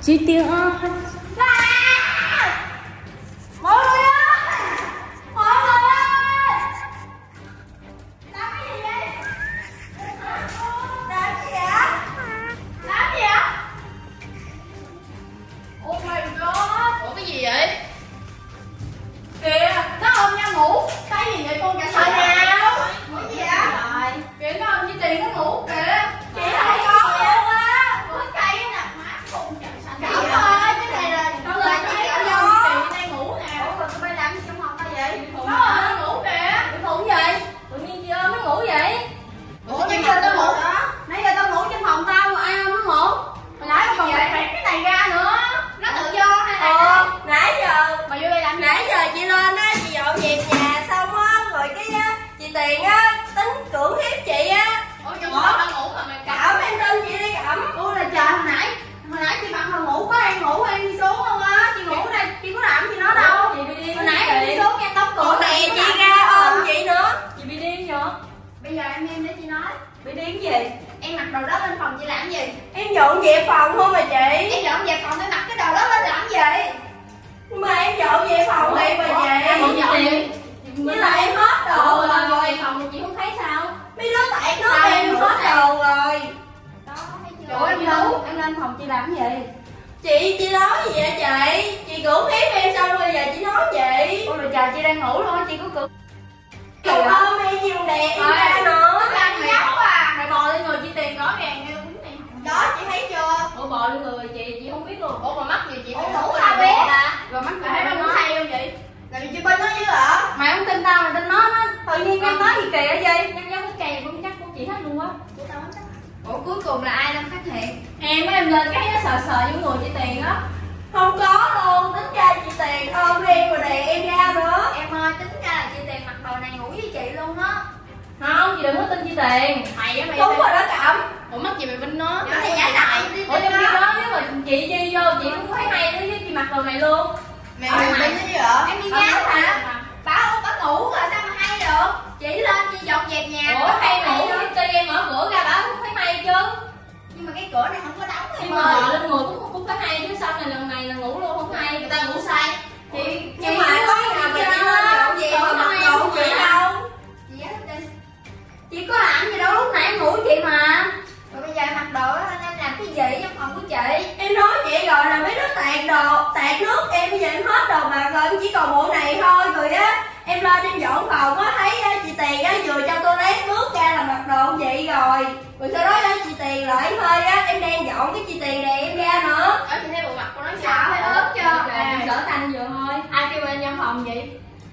Chị Tiền ơi. Mọi người ơi! Mọi người ơi! Làm cái gì vậy? Làm gì vậy? Làm gì vậy? Oh my god! Ủa cái gì vậy? Kìa, nó ôm nhau ngủ. Cái gì vậy con? Trả sợ nào? Cái gì vậy? Kìa, nó ôm với Tiền nó ngủ kìa. Chị không có luôn á. Ủa cây nè, má khùng chẳng sạch. Đúng rồi, cái này là nó lên cái ôm với Tiền đang ngủ nè. Ủa rồi tụi bay làm gì trong phòng ta vậy? Nó ngủ kìa. Ngủ vậy? Tự nhiên chị ôm nó ngủ vậy? Ủa Nãy nhưng giờ mà tao ngủ. Nãy giờ tao ngủ trong phòng tao mà ai ôm nó ngủ? Hồi nãy còn bẹt cái này ra nữa. nó tự do hay là Nãy giờ mà vô đây làm gì? nãy giờ chị lên á, chị dọn dẹp nhà xong á, rồi cái chị Tiền á tính cưỡng hiếp chị á. Ủa nhưng mà tao ngủ mà mày Cẩm em tin chị đi Cẩm. Ủa là trời hồi nãy chị bạn hồi ngủ có em ngủ em đi xuống không á? Chị ngủ đây chị có làm gì nó đâu. Chị bị điên. Hồi nãy em đi xuống em đóng cửa. Ủa nè chị ra ôm chị nữa. Chị bị điên vậy? Bây giờ em để chị nói. Bị điên gì? Em mặc đồ đó lên phòng chị làm gì? Em dọn dẹp phòng thôi mà chị. Em dọn dẹp phòng em mặc cái đồ đó lên làm gì? Nhưng mà em dọn dẹp phòng thì mà em chị. dọn gì? Như là em hết đồ Ủa rồi. rồi phòng thì chị không thấy sao? Mấy đứa tẹt nó em hết đồ rồi. Đó thấy chưa? Ủa em lên phòng chị làm cái gì? Chị nói gì vậy chị? Chị cưỡng hiếp em xong bây giờ chị nói chị. Ủa rồi trời chị đang ngủ thôi chị có cực. Chị ôm em nhiều đẹp em ra nữa. Làm gì nhóc à? Mày bò lên người chị Tiền rõ ràng nghe đúng này. Đó chị thấy chưa? Ủa bò lên người chị không biết luôn. Ủa mà mắc gì chị Ủa, phải ngủ ngủ sao sao biết? biết à? Rồi mắt Mày chị thấy thấy nó nó ngủ hay. hay không chị? Làm gì chị bên nó chứ hả? Mày không tin tao mày tin nó tự nhiên em nói gì kỳ vậy gì? Nhăn nhăn cái kèm cũng chắc của chị hết luôn á. Ủa cuối cùng là ai đang phát hiện? Em lên cái nó sờ sờ vô người chị Tiền á. Không có luôn, tính ra chị Tiền ôm em rồi đè em ra nữa. Em ơi tính ra là chị Tiền mặc đồ này ngủ với chị luôn á. Không, chị đừng có tin chị Tiền. Mày á mày. Đúng rồi đó Cẩm. Ủa mắc gì mày bên nó? Nó thì giải đại đi. Ủa trong khi đó nếu mà chị đi vô chị cũng thấy hay nữa chứ chị mặc đồ này luôn. Mày bên nó chứ hả? Em đi ngáo hả? Bà ngủ rồi sao mà hay được? Chị lên chị dọn dẹp nhà. Ủa hay ngủ với Ti em mở cửa ra bà cũng thấy hay chứ. Nhưng mà cái cửa này không có đóng Nhưng em mà ơi. bò lên người cũng thấy hay chứ sao này lần này là ngủ luôn không hay. Người ta ngủ sai. Nhưng mà có nào mà chị lên dọn dẹp mà mặc đồ chị đâu. Chị giải thích đi. Chị có làm gì đâu lúc nãy em ngủ với chị mà. Rồi bây giờ em mặc đồ đó nên làm cái gì trong phòng của chị? Em nói chị rồi là mấy đứa tạt đồ, tạt nước em bây giờ em hết đồ mà rồi em chỉ còn bộ này thôi rồi á. Em lên em dọn phòng á, thấy á, chị Tiền á vừa cho toilet bước ra là mặc đồ vậy rồi. Rồi sau đó á, chị Tiền lại thôi á, em đang dọn cái chị Tiền đè em ra nữa. Ở chị thấy bộ mặt của nó sao thấy ớt chưa? Em sở thanh vừa thôi. Ai kêu em trong phòng vậy?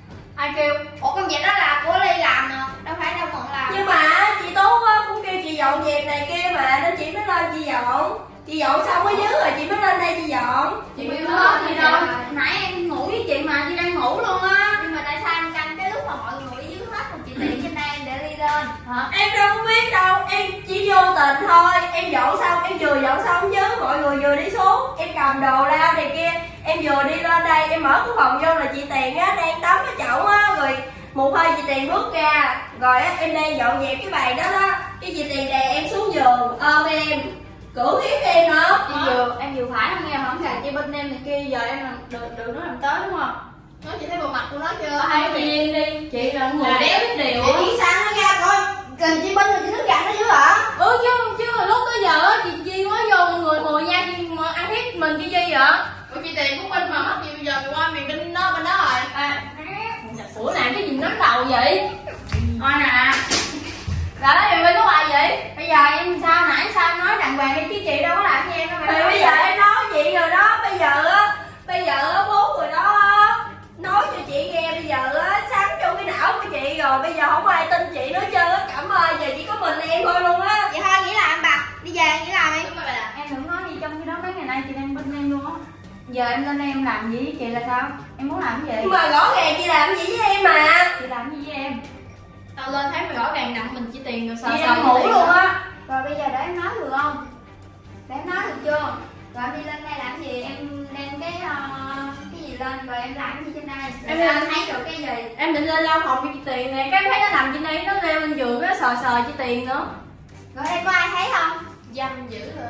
Ai kêu? Ủa con dẹp đó là của Ly làm nè, đâu phải đâu Mận làm. Nhưng mà chị Tú á, cũng kêu chị dọn dẹp này kia mà nên chị mới lên chị dọn. Chị dọn xong ở dưới rồi chị mới lên đây chị dọn. Chị biết hết gì đâu. Nãy em ngủ với chị mà chị đang ngủ luôn á. Nhưng mà tại sao em canh cái lúc mà mọi người dưới hết còn chị Tiền trên đây em để Ly lên hả? Em đâu có biết đâu, em chỉ vô tình thôi. Em dọn xong, em vừa dọn xong chứ mọi người vừa đi xuống. Em cầm đồ ra này kia, em vừa đi lên đây, em mở cái phòng vô là chị Tiền á đang tắm cái chậu á, rồi một hơi chị Tiền bước ra, rồi á em đang dọn dẹp cái bàn đó đó, cái chị Tiền đè em xuống giường ôm em cưỡng hiếp em nữa. Em vừa phải không nghe không gà chị bên em này kia giờ em làm được nó làm tới đúng không? Nói chị thấy bộ mặt của nó chưa? Hai chị yên đi, chị là người đéo biết điều Chị á. nghĩ sao nó ra coi gần chị Binh rồi chị đứng gạt nó dưới hả? Chứ lúc tới giờ á chị Chi mới vô người nha chị mà ăn hiếp mình chị Chi vậy? Ủa chị Tiền của Binh mà mất gì bây giờ mày qua mày bên đó rồi. Ủa làm cái gì nắm đầu vậy? Thôi nè. Là nói chuyện với có hoài vậy? Bây giờ em sao nãy sao em nói đàng hoàng đi chứ chị đâu có làm với em đâu mà. Thì bây giờ em nói chị rồi đó, bây giờ á bố rồi đó nói cho chị nghe, bây giờ á sẵn trong cái não của chị rồi, bây giờ không ai tin chị nữa trơn á Cẩm ơi, giờ chỉ có mình em thôi luôn á. Vậy thôi nghĩ làm bà đi về nghĩ làm đi. Đúng rồi bà. Em đừng nói gì trong khi đó mấy ngày nay chị đang bên em luôn á. Giờ em lên đây em làm gì với chị là sao? Em muốn làm cái gì? Nhưng mà rõ ràng chị làm gì với em mà. Chị làm gì với em? Tao lên thấy mày rõ ràng đặng mình chỉ tiền rồi sao? Chị đang ngủ luôn á. Rồi bây giờ để em nói được không? Để em nói được chưa? Rồi em đi lên đây làm gì? Em đem cái gì lên rồi em làm cái gì trên đây? Em Em lên- thấy được cái gì? Em định lên lau phòng cho chị Tiền nè, cái thấy nó nằm trên đây nó leo lên giường nó sờ sờ chị Tiền nữa. Rồi đây có ai thấy không? Dâm dữ rồi.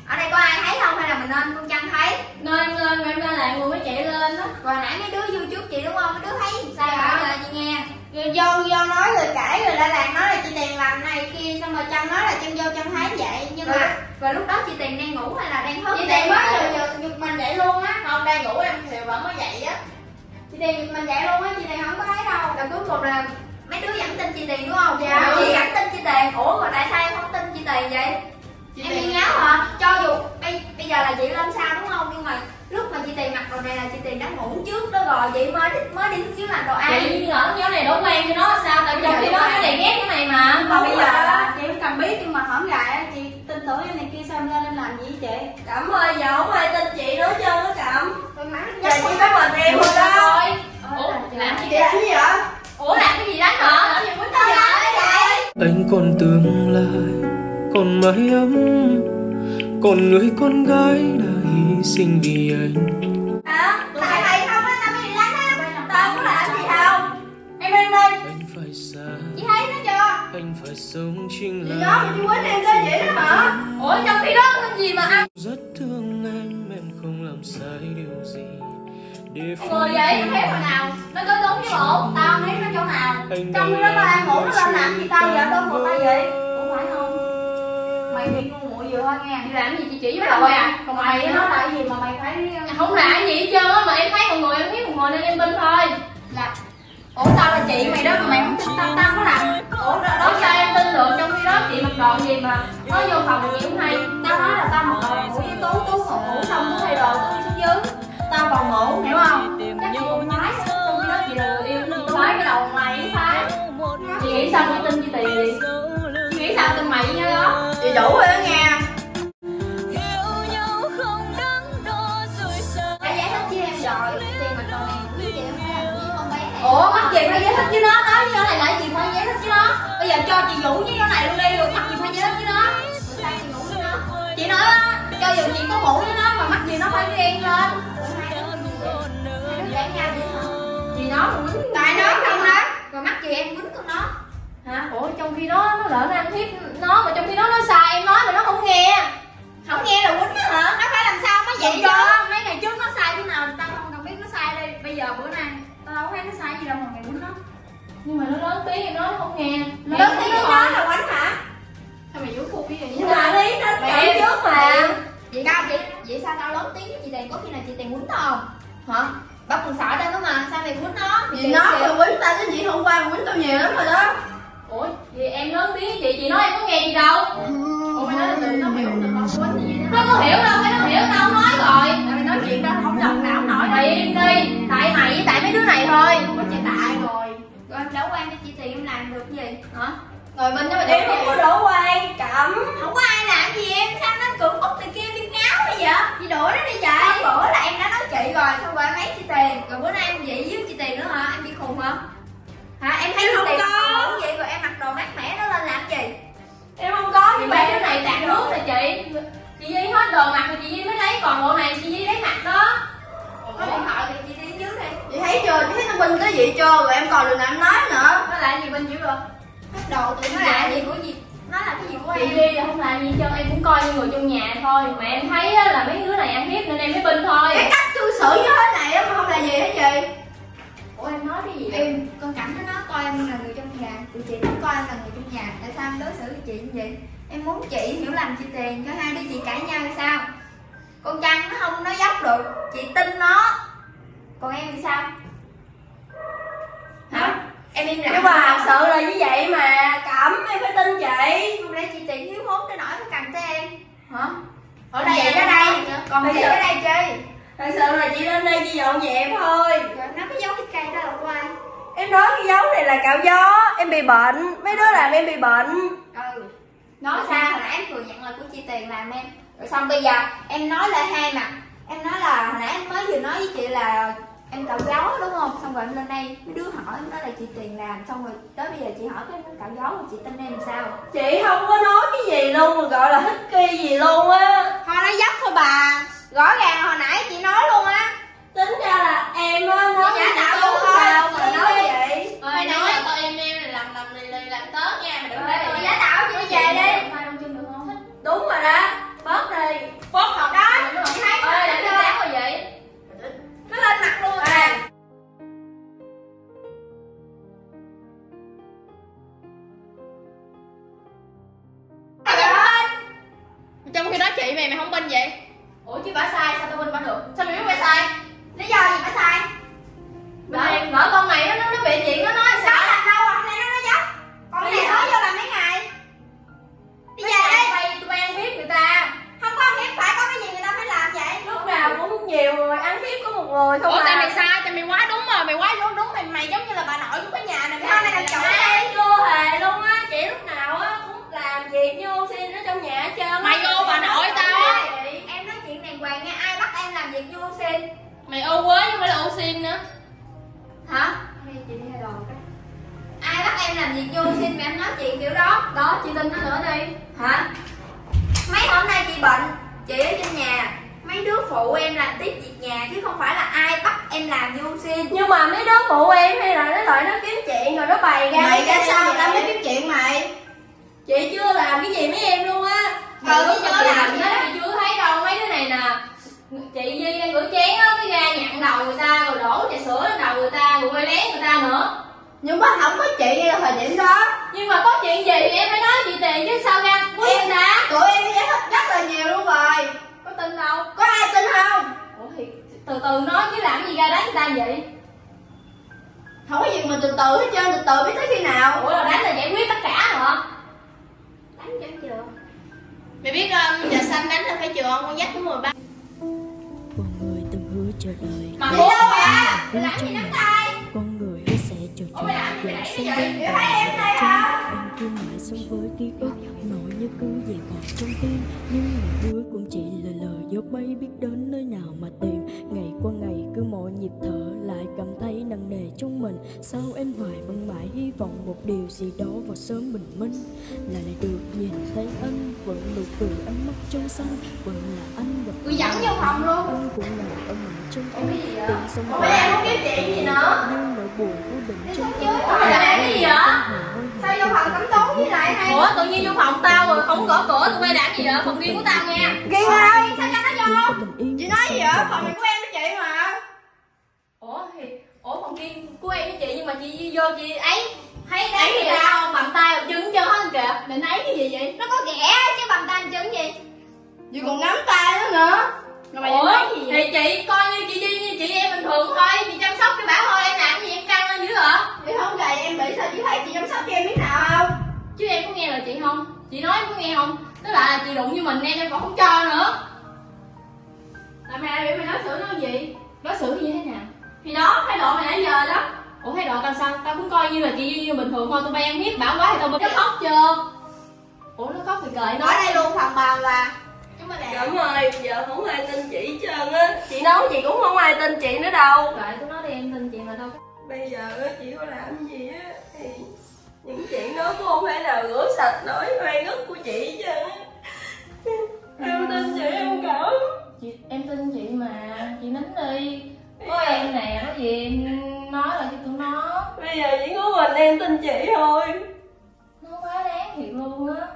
Ở đây có ai thấy không hay là mình nên con Trăng thấy? Nên em ra lại người mấy chị lên đó. Rồi nãy mấy đứa vô trước chị đúng không? Mấy đứa thấy sao bây giờ chị nghe? Do nói rồi cãi rồi lại làm nói là chị Tiền làm này kia, xong rồi Trâm nói là Trâm vô Trâm thấy vậy. Nhưng mà rồi lúc đó chị Tiền đang ngủ hay là đang thức? Chị Tiền mới giật mình dậy luôn á. Không, đang ngủ em thì vẫn mới dậy á. Chị Tiền giật mình dậy luôn á, chị Tiền không có thấy đâu. Rồi cuối cùng là mấy đứa vẫn tin chị Tiền đúng không? Dạ. Chị vẫn tin chị Tiền. Ủa rồi tại sao em không tin chị Tiền vậy? Em đi ngáo hả? Cho dù bây giờ là chị lên sao đúng không? Nhưng mà lúc mà chị Tiền mặc đồ này là chị Tiền đã ngủ trước đó rồi, chị mới đi xuống làm đồ ăn. Chị ở cái này đổ quen cho nó sao? Tại trong khi đó nó này ghét cái này mà. mà bây giờ chị cũng cầm biết nhưng mà hổng gài chị tin tưởng cái này kia sao em lên em làm gì với chị? Cẩm ơi, giờ không ai tin chị nữa trơn á Cẩm. Tôi má Giờ chỉ có mình em thôi đó. Ủa, làm Chị làm gì vậy? Ủa làm cái gì đánh hả? Làm gì quýnh tao vậy? Anh còn tương lai, còn mái ấm, còn người con gái đã hy sinh vì anh. Hả? Tại mày không á, tao mới đi đánh á. Tao có làm gì không? Em đi. Anh phải xa, chị thấy nó chưa? anh phải sống chính Gì là đó mà chị quýnh em tới vậy đó hả? Ủa trong khi đó cái gì mà ăn? rất thương em không làm sai điều gì để Ngồi vậy em thấy hồi nào? Nó có đúng với bộ. Tao không thấy nó chỗ nào. anh Trong khi đó tao đang ngủ nó lên làm gì tao giờ đâu một tay vậy? Ủa phải không? Mày bị ngu muội vừa thôi nghe. Đi làm gì chị chỉ với Mày rồi à? Còn mày mày nó nó tại gì mà mày phải không làm gì hết trơn á, mà em thấy mọi người em biết một người nên em tin thôi. là ủa tao là chị mày đó mà mày không tin tao có làm. Ủa đó sao em tin được trong khi đó chị mặc đồ gì mà nó vô phòng chị cũng hay. Tao nói là tao mặc đồ ngủ với Tú còn ngủ xong Tú thay đồ Tú đi xuống dưới. Tao còn ngủ hiểu không? Chắc chị cũng nói trong khi đó chị là người yêu Tú. Phái cái đầu mày phái. Chị nghĩ sao chị tin chị tiền gì? Chị nghĩ sao tin mày với nó đó? Chị đủ rồi đó nghe. Đã giải thích với em rồi, Tiền mặc đồ này với chị không phải là với con bé này. Ủa mắc gì phải giải thích với nó, nói với nó này lại gì phải giải thích với nó. Bây giờ cho chị Vũ với nó này luôn đi rồi mắc gì phải giải thích với nó. Bữa nay chị ngủ với nó. Chị nói á, cho dù chị có ngủ với nó mà mắc gì nó phải đi em lên. Bữa nay nó gì vậy? Hai đứa cãi nhau vậy hả? Chị nói mà quýnh Tại nó không đó. Rồi mắc gì em quýnh con nó? Hả? Ủa trong khi đó nó lỡ nó ăn hiếp nó mà trong khi đó nó sai em nói mà nó không nghe. Không nghe là quýnh đó hả? Nó phải làm sao mới vậy Vậy chứ? cho mấy ngày trước nó sai thế nào tao không cần biết nó sai đây. Bây giờ bữa nay tao đâu thấy nó sai gì đâu mà mày quýnh nó. Nhưng mà nó lớn tiếng em nói nó không nghe. Lớn tiếng nói là quánh hả? Sao mày vũ phu cái gì Nhưng mà lý nó Mẹ chọn trước mà. Vậy sao tao lớn tiếng với chị Tiền? Có khi nào chị Tiền quýnh tao không? Hả? Bác còn sợ tao nữa mà, sao mày quýnh nó? Chị nói mà quýnh tao cái gì hôm qua mà quýnh tao nhiều lắm rồi đó. Ủa thì em lớn tiếng với chị nói em có nghe gì đâu. Ủa mày nói là từ nó hiểu được con quýnh gì vậy Nó có hiểu đâu, cái nó hiểu tao nói rồi. Tại mày nói chuyện tao không lòng não nổi đâu. Mày im đi, tại mày với tại mấy đứa này thôi. Có chị tại rồi. Rồi em đâu quan cho chị Tiền em làm được cái gì? Hả? Rồi bên đó mà Em không có đổ quan Cẩm. Không có ai làm gì em, sao nó cưỡng bức từ kia đi ngáo bây giờ? Chị đuổi nó đi vậy. Bữa là em đã nói chị rồi, xong rồi em lấy chị Tiền. Rồi bữa nay em vậy với chị Tiền nữa hả? Em bị khùng hả? Hả? Em thấy Em chị không Tiền có. ngủ vậy rồi em mặc đồ mát mẻ nó lên làm gì? Em không có Thì như mấy vậy đứa này tạt nước rồi chị. Chị Di hết đồ mặc rồi chị Di mới lấy, còn bộ này chị Di lấy mặc đó. Có điện thoại thì chị đi dưới đi. Chị thấy chưa? Chị thấy nó Vinh cái gì chưa? Rồi em còn đường nào em nói nữa. Nó là gì bên dưới rồi? Hết đồ tụi nó là gì của gì? Nó là cái gì của Chị em? Di là không làm gì cho em cũng coi như người trong nhà thôi. Mà em thấy á, là mấy đứa này ăn hiếp nên em mới binh thôi. Cái cách cư xử như thế này á mà không là gì hết chị. Ủa em nói cái gì vậy? Em con Cảnh nó nói coi em là người trong nhà, tụi chị cũng coi em là người trong nhà. Tại sao em đối xử với chị như vậy? Em muốn chị hiểu lầm chị Tiền cho hai đứa chị cãi nhau hay sao? Con Trăng nó không nói dốc được, chị tin nó. Còn em thì sao? Hả? Em im lặng. Nhưng mà thật sự là như vậy mà Cẩm em phải tin chị. Không lẽ chị Tiền thiếu hốt tới nỗi phải cần tới em? Hả? Ở Còn chị ở đây, còn Bây chị giờ- ở đây chơi. Thật sự là chị lên đây chỉ dọn dẹp thôi. Rồi nó cái dấu cái cây đó là của ai? Em nói cái dấu này là cạo gió. Em bị bệnh. Mấy đứa làm em bị bệnh. Ừ. Nói sao hồi nãy em thừa nhận là của chị Tiền làm em. Rồi xong bây giờ em nói lại hai mặt. Em nói là hồi nãy em mới vừa nói với chị là em cạo gió đúng không? Xong rồi em lên đây mấy đứa hỏi em nói là chị Tiền làm. Xong rồi tới bây giờ chị hỏi cái em cạo gió rồi chị tin em sao? Chị không có nói cái gì luôn mà gọi là thích kỳ gì luôn á. Thôi nói dốc thôi bà. Rõ ràng hồi nãy chị nói luôn á. Tính ra là em á nói Giả với tạo chị luôn Tú thôi. sao mà Chị nói đi. vậy. Ơi nãy giờ tao em làm lì làm tớ nha. Mày đừng Rồi, lấy giả tạo chị đi về đi. Mai đông chân được không? Đúng rồi đó. Bớt đi. Trong khi đó chị mày không binh vậy? Ủa chứ bà sai sao tao binh bà được? Sao mày biết bà sai? Lý do gì bà sai? Mày vợ con mày nó bị chuyện nó nói Sao sao? làm đâu à, hôm nay nó nói dốc. Còn Bây này giờ- nói vô làm mấy ngày. Bây giờ Mày đây, bay tụi bay ăn hiếp người ta. không có hiếp phải có cái gì người ta phải làm vậy. Lúc nào cũng nhiều người ăn hiếp có một người không Ủa tại à. mày sai, tại mày quá đúng rồi, mày quá đúng, mày giống như là bà nội của cái nhà này. Sao mày làm chổi Ai chưa hề luôn á, chị lúc nào á cũng làm việc như ô xin ở trong nhà hết trơn á. Mày vô bà nội tao á. Em nói chuyện đàng hoàng nha, ai bắt em làm việc vô xin? Mày ô quế chứ không phải là ô xin nữa. Hả? Đây chị đi thay đồ cái. Ai bắt em làm việc vô xin mà em nói chuyện kiểu đó? Đó, chị tin nó nữa đi. Hả? Mấy hôm nay chị bệnh, chị ở trên nhà, mấy đứa phụ em làm tiếp việc nhà chứ không phải là ai bắt em làm vô xin. Nhưng mà mấy đứa phụ em hay là nó lại nó kiếm chuyện rồi nó bày ra. Mày cái ra sao vậy? tao mới kiếm chuyện mày? Chị chưa làm cái gì mấy em luôn á. Chứ chưa làm gì gì đó đó. chị chưa thấy đâu. Mấy đứa này nè, chị Duy đang rửa chén á, cái ra nhặn đầu người ta rồi đổ trà sữa lên đầu người ta rồi quay lén người ta nữa. Nhưng mà không có chị thời điểm đó. Nhưng mà có chuyện gì thì em phải nói chị Tiền chứ sao ra của Em người ta. tụi em giải thích rất là nhiều luôn rồi. Có tin đâu. Có ai tin không? Ủa thì từ từ nói chứ làm gì ra đánh người ta vậy. Không có gì mà từ từ hết trơn, từ từ biết tới khi nào. Ủa là đánh là giải quyết tất cả hả? Đánh chẳng chưa. Mày biết trà xanh đánh là phải chừa không? Con dắt đúng rồi ba. Con người từng hứa chờ đợi Mà Đi bố đâu mày à? Mày làm gì nắm tay? con người hứa sẽ trò chuyện dạo sân bên Chị thấy em đây hả? em cứ mãi sống với ký ức nỗi nhớ cứ về còn trong tim nhưng lời hứa cũng chỉ là lời gió mây biết đến nơi nào mà tìm ngày qua ngày cứ mỗi nhịp thở lại cảm thấy nặng nề trong mình sao em hoài vẫn mãi hy vọng một điều gì đó vào sớm bình minh là lại được nhìn thấy anh vẫn nụ cười ánh mắt trong xanh vẫn là anh gặp Tôi dẫn vô phòng luôn. anh cũng là ở mãi trong em tiếng sống Ủa mấy em không kiếm chuyện gì nữa. nhưng nỗi buồn vô định trong chứ. em Ủa mày làm cái gì vậy? Sao vô phòng cắm tốn với lại hay? Ủa tự nhiên vô phòng tao rồi không gõ cửa tụi bay làm gì vậy? Phòng riêng của tao nha. Kiên ơi, sao cho nó vô? chị Chị nói gì vậy? Phòng này của em với chị mà. Ủa phòng riêng của em với chị nhưng mà chị vô chị ấy Hay ấy đấy gì gì tao bầm tay bầm chân hết trơn kìa. Định ấy cái gì vậy? nó có ghẻ chứ bằng tay chứng gì? Chị còn nắm tay nữa nữa. Rồi mày nói gì vậy? Thì chị coi như chị Duy như chị em bình thường thôi, chị chăm sóc cái bảo thôi, em làm cái gì em căng lên dữ hả? Chị không gầy em bị sao chị thấy chị chăm sóc cho em biết nào không? Chứ em có nghe lời chị không? Chị nói em có nghe không? Tức là chị đụng như mình em còn không cho nữa. Tại mày biểu mày nói xử nó gì? Đối xử như thế nào? Thì đó, thái độ mày nãy giờ đó. Ủa thái độ tao sao? Tao cũng coi như là chị Duy như bình thường thôi, tụi bay ăn hiếp bảo quá thì tao bình. Nó khóc chưa? Ủa nó khóc thì kệ nó. Ở đây luôn phòng bà là chúng mình làm. Đúng rồi, giờ không ai tin chị hết trơn á. Chị nói chị cũng không ai tin chị nữa đâu. Kệ tôi nói đi em tin chị mà đâu. Bây giờ á, chị có làm gì á thì những chuyện đó cũng không thể nào rửa sạch nổi oan ức của chị chứ. Em tin chị em cỡ. Em tin chị mà, chị nín đi. Có em nè, có gì em nói là cho tụi nó. Bây giờ chỉ có mình em tin chị thôi. Nó quá đáng thiệt luôn á.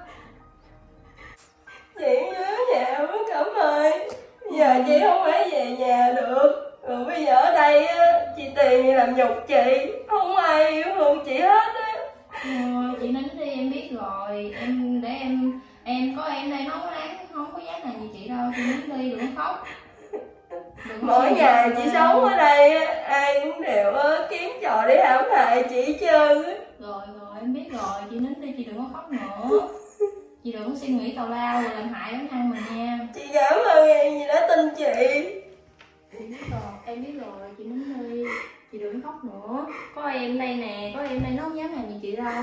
Chị nhớ nhà quá Cẩm ơi. Giờ chị không phải về nhà được. Rồi bây giờ ở đây á, chị Tiền thì làm nhục chị. Không ai yêu thương chị hết á. Thôi chị nín đi em biết rồi. Em để em có em đây nó không đáng, không có dám làm gì chị đâu. Chị nín đi đừng khóc. Mỗi ngày chị sống ở đây á, ai cũng đều kiếm trò để hãm hại chị hết trơn á. Rồi em biết rồi, chị nín đi chị đừng có khóc nữa. Chị đừng có suy nghĩ tào lao rồi làm hại bản thân mình nha. Chị cảm ơn em vì đã tin chị. Em biết rồi, chị nín đi. Chị đừng khóc nữa. Có em đây nè, có em đây nó không dám làm gì chị đâu.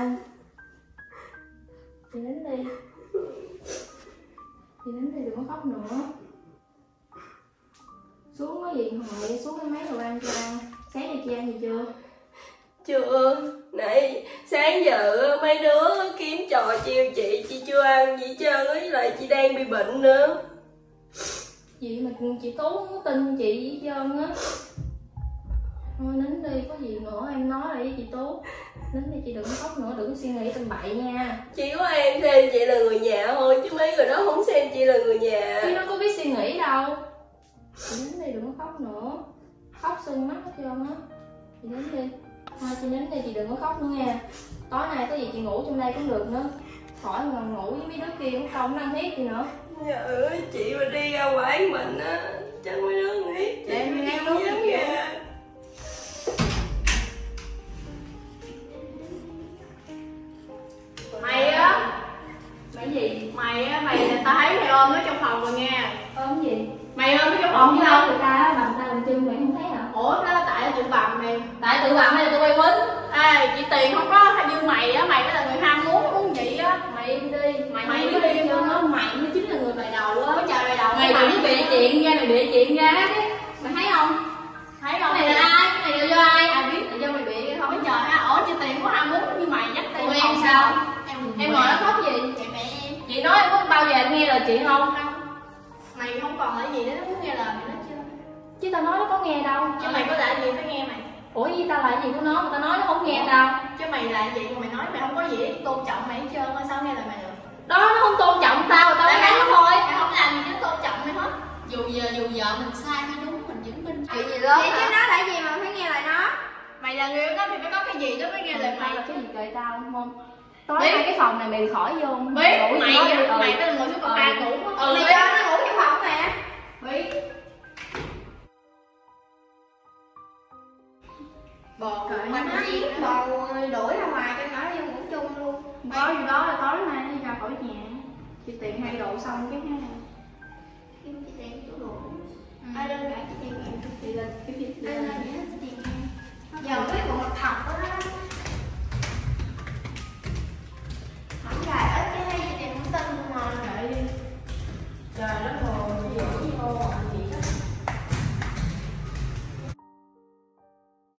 Chị nín đi. Chị nín đi đừng có khóc nữa. Xuống có gì hồi xuống cái máy đồ ăn cho ăn. Sáng nay chị ăn gì chưa? Chưa. Nãy sáng giờ mấy đứa kiếm trò chiêu chị chưa ăn gì hết trơn á, với lại chị đang bị bệnh nữa. Gì mà chị Tú không có tin chị hết trơn á. Thôi nín đi, có gì nữa em nói lại với chị Tú. Nín đi chị đừng có khóc nữa, đừng có suy nghĩ tầm bậy nha. Chỉ có em xem chị là người nhà thôi, chứ mấy người đó không xem chị là người nhà. Chứ nó có biết suy nghĩ đâu. Chị nín đi đừng có khóc nữa. Khóc sưng mắt hết trơn á. Chị nín đi. Thôi chị nín đi chị đừng có khóc nữa nha. Tối nay có gì chị ngủ trong đây cũng được nữa. khỏi ngần ngủ với mấy đứa kia cũng không năng thiết gì nữa. Dạ ơi, chị mà đi ra quán mình á chắc mấy đứa nghĩ chị Em nghe không đúng dám vậy. ra. Mày á, Mày gì? mày tao thấy mày ôm nó trong phòng rồi nha. Ôm gì? Mày ôm nó trong phòng chứ đâu. Người ta bằng tay bằng chân mày không thấy hả? Ủa đó là tại tự bằng mày. Tại tự bằng hay là tụi bay quýnh? Ê, chị Tiền không có như mày á, mày mới là người ham muốn vậy á. Mày im đi. Mày biết đi đi cho chưa? nó, mày mới chính là người bày đầu á. Có trời bày đầu. Mày đừng bịa chuyện ra, mày bịa chuyện ra cái. Mày thấy không? thấy Cái không? này là ai? Cái này là do ai? Ai biết là do mày bị không? Có trời ha, ủa chị Tiền có ham muốn như mày dắt tay Tụi phòng em sao? Em Em ngồi nó khóc gì? Chị mẹ em. Chị nói em có bao giờ em nghe lời chị không? Mày không còn là gì nữa, nó muốn nghe lời mày nói chưa? Chứ tao nói nó có nghe đâu. Chứ mày có lại gì phải nghe mày. Ủa với tao là gì của nó mà tao nói nó không nghe đâu. Chứ mày là gì mà mày nói mày không có gì để tôn trọng mày hết trơn á, sao nghe lời mày được? Đó nó không tôn trọng tao, tao Tại nói nó thôi. mày không làm gì để tôn trọng mày hết. Dù vợ mình sai hay đúng mình vẫn minh Chuyện gì lớn vậy chứ nó là gì mà phải nghe lời nó. Mày là người yêu nó thì phải có cái gì đó mới nghe lời Tao mày. là cái gì kệ tao đúng không? Tối Biết. nay cái phòng này mày khỏi vô. Biết Ngủ mày với nó đi. mày mới là người thứ ba ngủ á. Mày cho nó ngủ trong phòng nè. Biết. Bò Trời mày nó nói gì giết bầu đuổi ra ngoài cho nó đi ngủ chung luôn. Có gì đó là tối nay đi ra khỏi nhà. Chị Tiền hay độ xong cái này. Kim chị Tiền chủ đủ. Ai lên cả chị Tiền. Chị lên cái gì? Ai lên nhá chị Tiền. Giờ biết còn